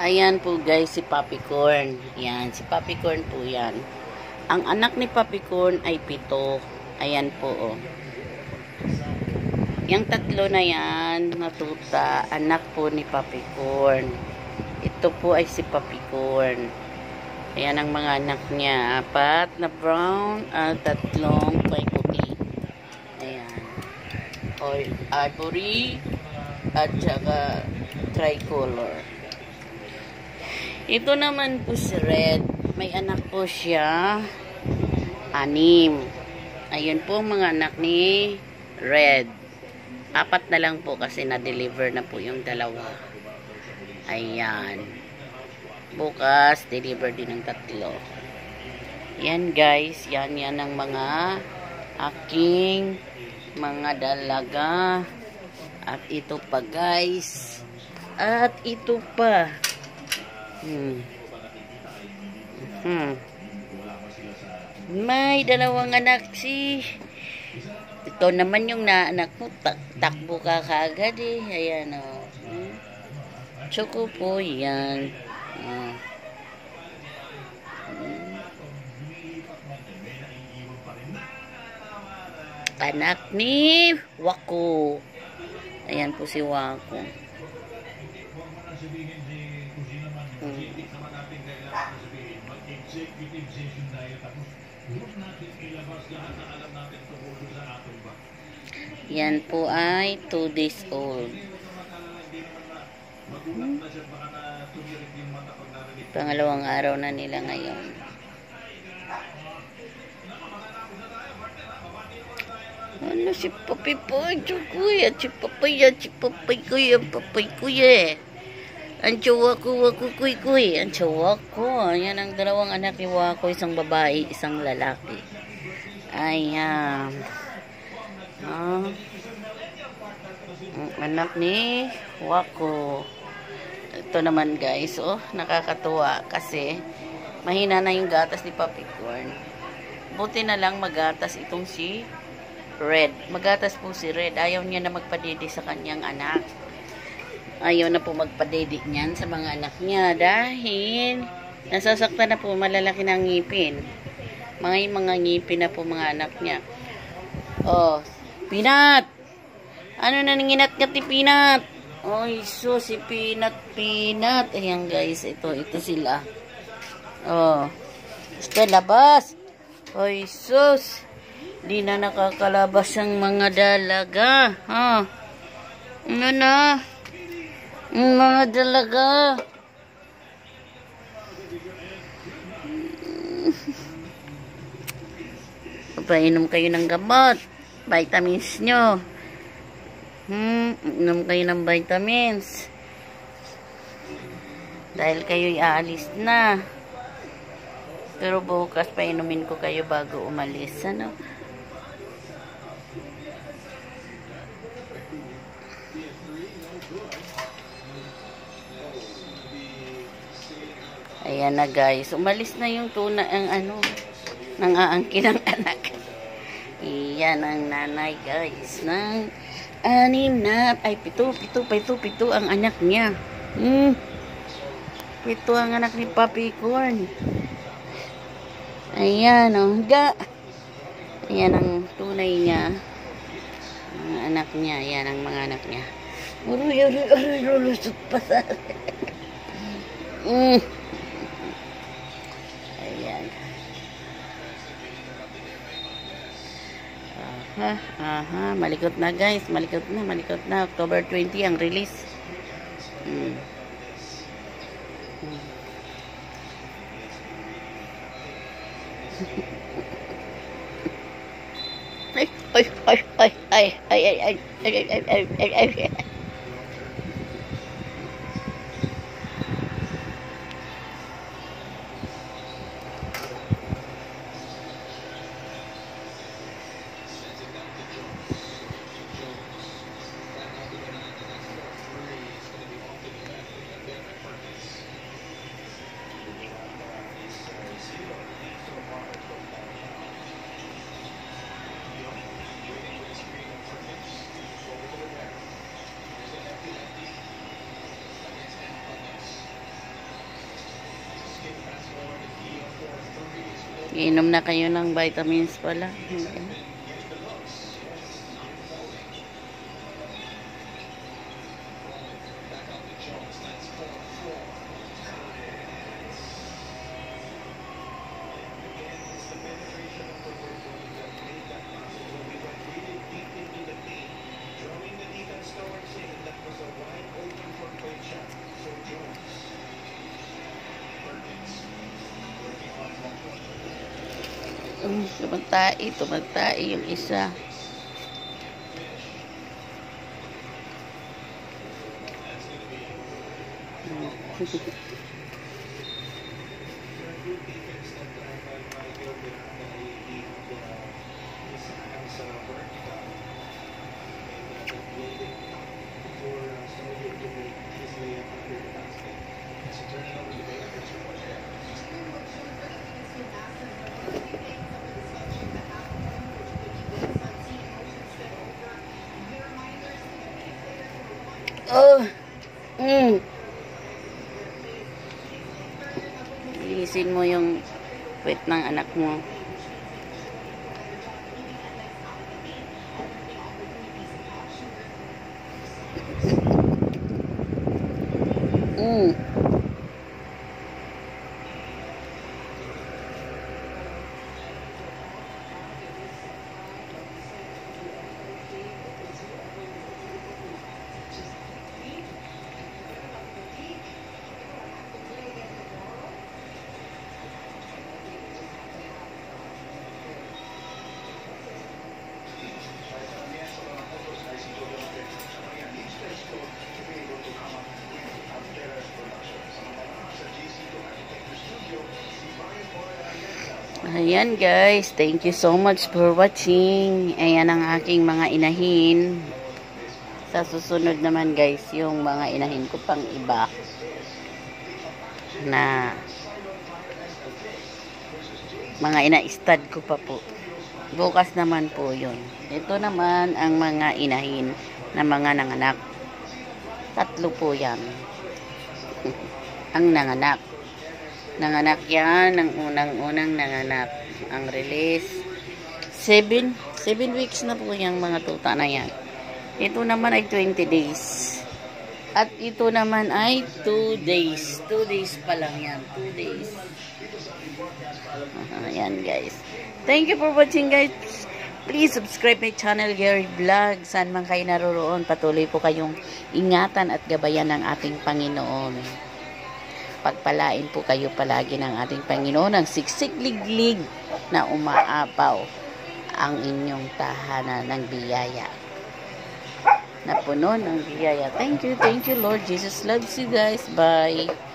Ayan po guys, si Puppy Corn. Yan, si Puppy Corn po yan. Ang anak ni Puppy Corn ay 7. Ayan po, oh. Yang 3 na yan, natuta, anak po ni Puppy Corn. Ito po ay si Puppy Corn. Ayan ang mga anak niya. 4 na brown at 3 may puti. Ayan. Or ivory at saka tricolor. Ito naman po si Red. May anak po siya. 6. Ayun po mga anak ni Red. 4 na lang po kasi na-deliver na po yung 2. Ayan. Bukas, deliver din ng 3. Yan guys. Yan ang mga aking mga dalaga. At ito pa guys. At ito pa. May 2 anak si. Ito naman yung naanak mo. Takbo ka kaagad eh. Ayan o. Choco po yan. Anak ni Wako. Ayan po si Wako. Yan po ay 2 days old. Pangalawang araw na nila ngayon. Ano si Papi po? Kuya, si Papay yan. Si Papay kuya. Papay kuya. Ang tsawa ko, kuy. Ang tsawa ko. Yan ang 2 anak ni Wako. Isang babae, isang lalaki. Ayan. Ang anak ni Wako. Ito naman guys, oh, nakakatuwa kasi mahina na yung gatas ni Puppy Corn. Buti na lang magatas itong si Red. Magatas po si Red. Ayaw niya na magpadede sa kanyang anak. Ayaw na po magpadede niyan sa mga anak niya dahil nasasaktan na po, malalaki na ngipin. Mga ngipin na po mga anak niya. Oh, Peanut! Ano na nanginat-ngat ni Peanut? Oy, so si Peanut. Ayan guys, ito sila. Oh. Gusto labas. Oy, sus. Di na nakakalabas ang mga dalaga. Ha? Ano na? Mga dalaga. Painom kayo ng gamot. Vitamins nyo. Inom kayo ng vitamins. Dahil kayo'y aalis na. Pero bukas painumin ko kayo bago umalis. Ano? Ayan na guys. Umalis na yung tuna ang ano. Nang aangkin ng anak. Iyan ang nanay guys. Nang 6 na. Ay 7 ang anak niya. 7 ang anak ni Puppy Corn. Ayan o. Ayan ang tunay niya. Ang anak niya. Ayan ang mga anak niya. Aroy, lulusot pa sa ayan. Aha, malikot na guys. Malikot na. October 20 ang release. Ay. Inom na kayo ng vitamins pala. Tumatay yung isa. Oh. Linisin mo yung puwet ng anak mo. Ayan guys, thank you so much for watching. Ayan ang aking mga inahin. Sa susunod naman guys, yung mga inahin ko pang iba na mga ina-stud ko pa po. Bukas naman po yun. Ito naman ang mga inahin na mga nanganak. 3 po yan. Ang nanganak. Nanganak yan, ang unang-unang nanganak. Ang release, 7 weeks na po yung mga tuta na yan. Ito naman ay 20 days. At ito naman ay 2 days. 2 days pa lang yan. 2 days. Ayan guys. Thank you for watching guys. Please subscribe my channel, Gary Vlog. Saan man kayo naroroon, patuloy po kayong ingatan at gabayan ng ating Panginoon. Pagpalain po kayo palagi ng ating Panginoon ng siksik-liglig na umaapaw ang inyong tahanan ng biyaya. Na puno ng biyaya. Thank you Lord. Jesus loves you guys. Bye.